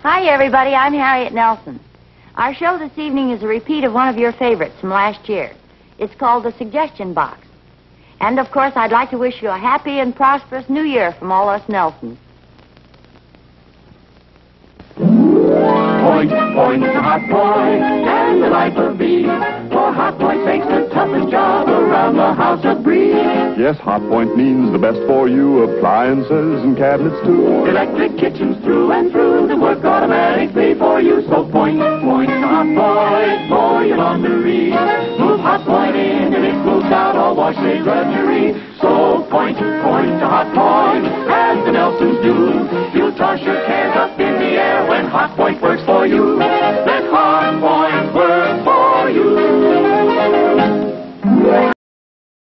Hi, everybody. I'm Harriet Nelson. Our show this evening is a repeat of one of your favorites from last year. It's called The Suggestion Box. And, of course, I'd like to wish you a happy and prosperous New Year from all us Nelsons. Point, point, Hotpoint, and the life of me. For Hotpoint makes the toughest job around the house a breeze. Yes, Hotpoint means the best for you. Appliances and cabinets, too. Electric kitchens through and through. The work automatically for you. So point, point, Hotpoint for your laundry. Move Hotpoint in and it moves out all wash-day drudgery.